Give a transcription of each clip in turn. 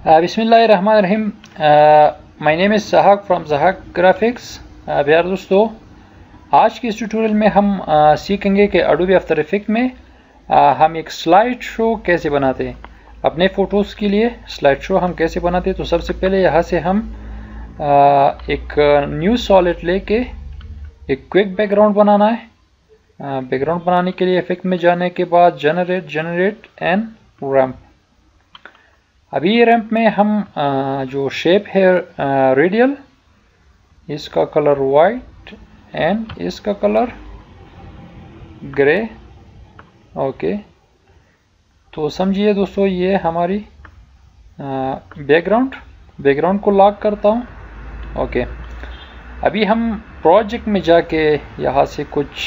बिस्मिल्लाहिर्रहमानिर्रहीम। My name is Zahak from Zahak graphics. प्यारे दोस्तों, आज के इस ट्यूटोरियल में हम सीखेंगे कि एडोबी आफ्टर इफेक्ट में हम एक स्लाइड शो कैसे बनाते हैं। अपने फ़ोटोज़ के लिए स्लाइड शो हम कैसे बनाते हैं, तो सबसे पहले यहाँ से हम एक न्यू सॉलिड लेके एक क्विक बैकग्राउंड बनाना है। बैकग्राउंड बनाने के लिए इफेक्ट में जाने के बाद जनरेट एंड रैम्प। अभी ये रैम्प में हम जो शेप है रेडियल, इसका कलर वाइट एंड इसका कलर ग्रे। ओके, तो समझिए दोस्तों, ये हमारी बैकग्राउंड को लॉक करता हूँ। ओके, अभी हम प्रोजेक्ट में जाके यहाँ से कुछ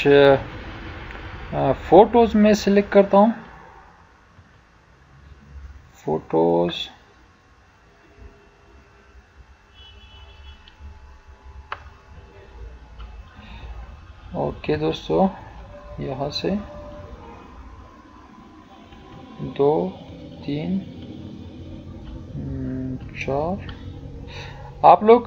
फोटोज़ में सिलेक्ट करता हूँ। फोटोज़, ओके दोस्तों, यहाँ से 2 3 4 आप लोग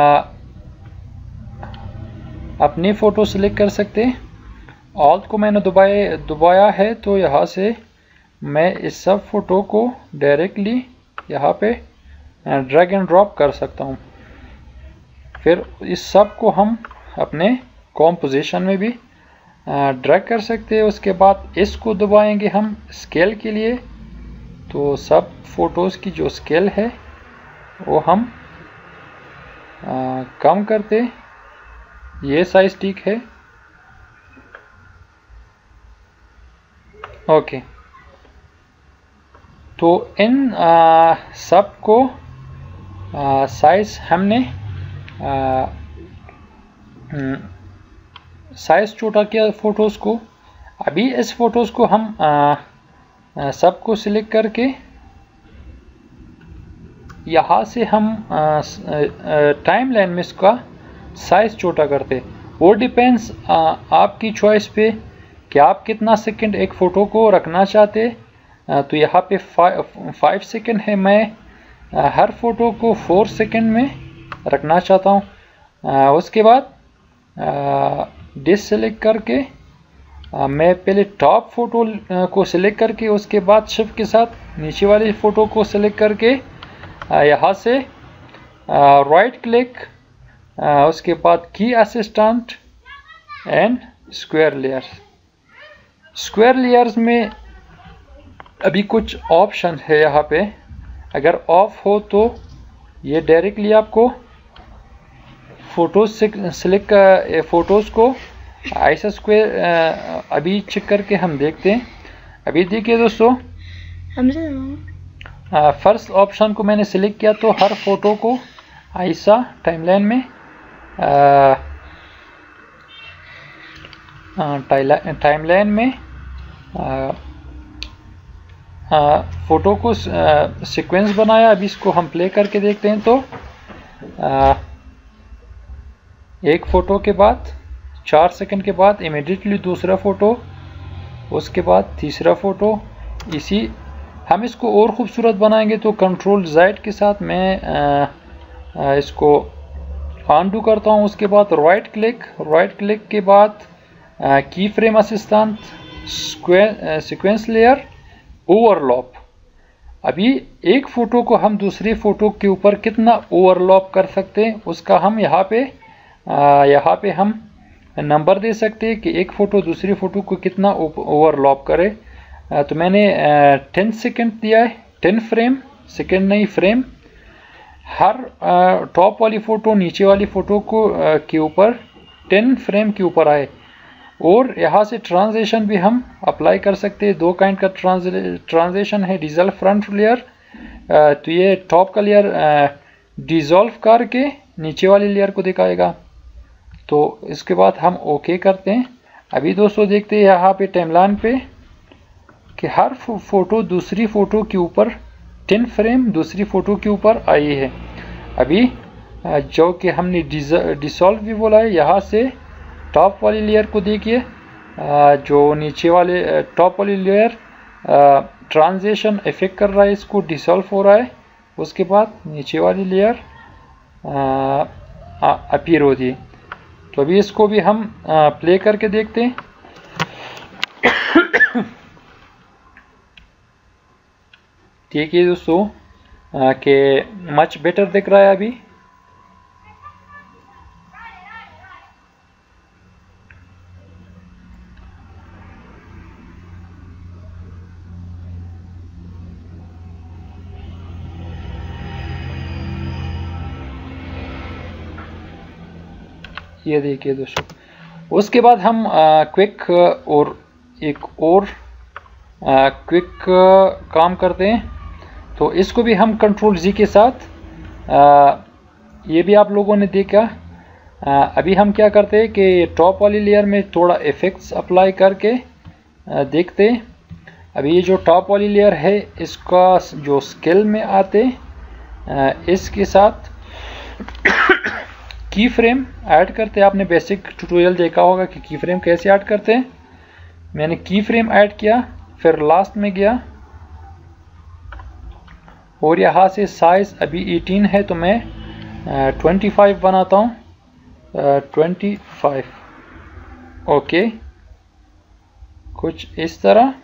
अपनी फ़ोटो सिलेक्ट कर सकते हैं। ऑल्ट को मैंने दबाया है, तो यहाँ से मैं इस सब फोटो को डायरेक्टली यहाँ पे ड्रैग एंड ड्रॉप कर सकता हूँ। फिर इस सब को हम अपने कॉम्पोजिशन में भी ड्रैग कर सकते हैं। उसके बाद इसको दबाएंगे हम स्केल के लिए, तो सब फोटोज़ की जो स्केल है वो हम कम करते। ये साइज ठीक है। ओके, तो इन सब को साइज हमने साइज छोटा किया फ़ोटोज़ को। अभी इस फ़ोटोज़ को हम सबको सिलेक्ट करके यहाँ से हम टाइमलाइन में इसका साइज छोटा करते। वो डिपेंड्स आपकी चॉइस पे कि आप कितना सेकंड एक फ़ोटो को रखना चाहते। तो यहाँ पे 5 सेकंड है। मैं हर फोटो को 4 सेकंड में रखना चाहता हूँ। उसके बाद डिससेलेक्ट करके मैं पहले टॉप फोटो को सिलेक्ट करके उसके बाद शिफ्ट के साथ नीचे वाली फ़ोटो को सिलेक्ट करके यहाँ से राइट क्लिक, उसके बाद की असिस्टेंट एंड स्क्वायर लेयर्स में अभी कुछ ऑप्शन है यहाँ पे। अगर ऑफ हो तो ये डायरेक्टली आपको फोटोज से सिलेक्ट फोटोज़ को ऐसा स्क्वायर अभी चेक करके हम देखते हैं। अभी देखिए दोस्तों, फर्स्ट ऑप्शन को मैंने सिलेक्ट किया, तो हर फोटो को ऐसा टाइमलाइन में फोटो को सीक्वेंस बनाया। अभी इसको हम प्ले करके देखते हैं। तो एक फ़ोटो के बाद 4 सेकंड के बाद इमीडिएटली दूसरा फ़ोटो, उसके बाद तीसरा फ़ोटो। इसी हम इसको और ख़ूबसूरत बनाएंगे तो कंट्रोल Z के साथ मैं इसको अनडू करता हूँ। उसके बाद राइट क्लिक के बाद key frame assistant, sequence layer, overlap. अभी एक फ़ोटो को हम दूसरी फ़ोटो के ऊपर कितना ओवरलैप कर सकते हैं, उसका हम यहाँ पे हम नंबर दे सकते हैं कि एक फ़ोटो दूसरी फ़ोटो को कितना ओवरलैप करे। तो मैंने 10 सेकंड दिया है, 10 फ्रेम, सेकंड नहीं फ्रेम। हर टॉप वाली फ़ोटो नीचे वाली फ़ोटो को के ऊपर 10 फ्रेम के ऊपर आए। और यहाँ से ट्रांजिशन भी हम अप्लाई कर सकते हैं। 2 काइंड का ट्रांजिशन है। डिज़ोल्व फ्रंट लेयर, तो ये टॉप का लेयर डिज़ोल्व करके नीचे वाली लेयर को दिखाएगा। तो इसके बाद हम ओके करते हैं। अभी दोस्तों देखते हैं यहाँ पे टाइमलाइन पे कि हर फोटो दूसरी फ़ोटो के ऊपर 10 फ्रेम दूसरी फ़ोटो के ऊपर आई है। अभी जो कि हमने डिसॉल्व भी बोला है, यहाँ से टॉप वाली लेयर को देखिए, जो नीचे वाले टॉप वाली लेयर ट्रांजिशन इफेक्ट कर रहा है, इसको डिसॉल्व हो रहा है। उसके बाद नीचे वाली लेयर अपीयर होती है। तो अभी इसको भी हम प्ले करके देखते हैं। ठीक है दोस्तों, कि मच बेटर दिख रहा है अभी। ये देखिए दोस्तों, उसके बाद हम क्विक और एक और क्विक काम करते हैं। तो इसको भी हम कंट्रोल जी के साथ ये भी आप लोगों ने देखा। अभी हम क्या करते हैं कि टॉप वाली लेयर में थोड़ा इफेक्ट्स अप्लाई करके देखते हैं। अभी ये जो टॉप वाली लेयर है इसका जो स्केल में आते इसके साथ की फ्रेम ऐड करते हैं। आपने बेसिक ट्यूटोरियल देखा होगा कि की फ्रेम कैसे ऐड करते हैं। मैंने की फ्रेम ऐड किया, फिर लास्ट में गया और यहाँ से साइज अभी 18 है तो मैं 25 बनाता हूँ। 25 ओके, कुछ इस तरह।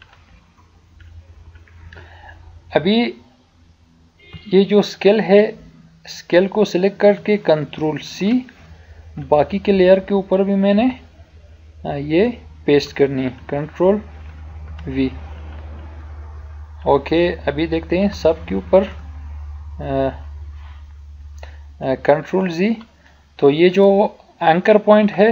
अभी ये जो स्केल है, स्केल को सिलेक्ट करके कंट्रोल सी, बाकी के लेयर के ऊपर भी मैंने ये पेस्ट करनी है, कंट्रोल वी। ओके, अभी देखते हैं सब के ऊपर कंट्रोल जी। तो ये जो एंकर पॉइंट है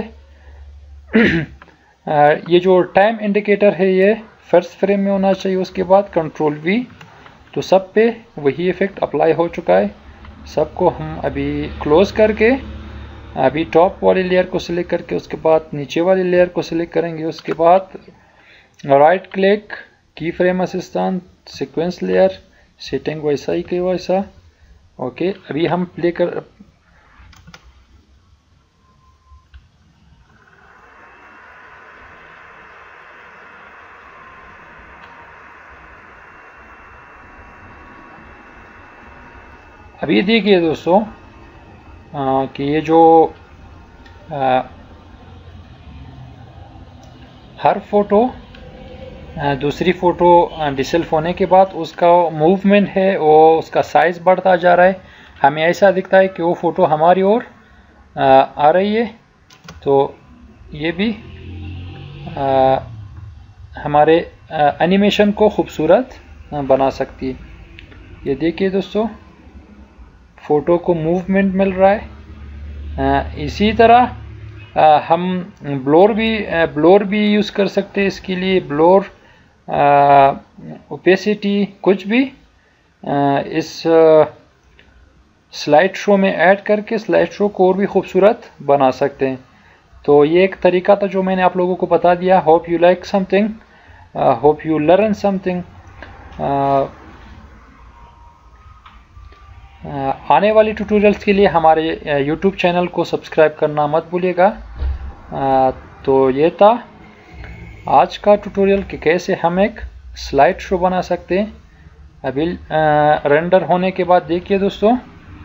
ये जो टाइम इंडिकेटर है ये फर्स्ट फ्रेम में होना चाहिए। उसके बाद कंट्रोल वी, तो सब पे वही इफेक्ट अप्लाई हो चुका है। सबको हम अभी क्लोज करके अभी टॉप वाली लेयर को सिलेक्ट करके उसके बाद नीचे वाली लेयर को सिलेक्ट करेंगे। उसके बाद right click, key frame assistant, sequence layer, setting वैसा ही के वैसा। ओके, अभी हम प्ले कर अभी देखिए दोस्तों कि ये जो हर फोटो दूसरी फ़ोटो डिसेल्फ होने के बाद उसका मूवमेंट है वो उसका साइज़ बढ़ता जा रहा है। हमें ऐसा दिखता है कि वो फ़ोटो हमारी ओर आ रही है। तो ये भी हमारे एनिमेशन को खूबसूरत बना सकती है। ये देखिए दोस्तों, फ़ोटो को मूवमेंट मिल रहा है। इसी तरह हम ब्लोर भी यूज़ कर सकते हैं। इसके लिए ब्लोर, ओपेसिटी, कुछ भी इस स्लाइड शो में ऐड करके स्लाइड शो को और भी खूबसूरत बना सकते हैं। तो ये एक तरीका था जो मैंने आप लोगों को बता दिया। Hope you like something, hope you learn something. आने वाली ट्यूटोरियल्स के लिए हमारे यूट्यूब चैनल को सब्सक्राइब करना मत भूलिएगा। तो ये था आज का ट्यूटोरियल कि कैसे हम एक स्लाइड शो बना सकते हैं। अभी रेंडर होने के बाद देखिए दोस्तों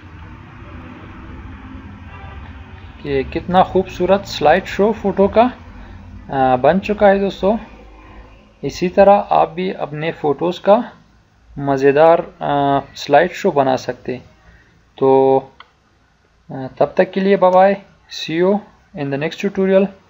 कि कितना खूबसूरत स्लाइड शो फोटो का बन चुका है दोस्तों। इसी तरह आप भी अपने फ़ोटोज़ का मज़ेदार स्लाइड शो बना सकते हैं। तो तब तक के लिए bye bye, see you in the next tutorial.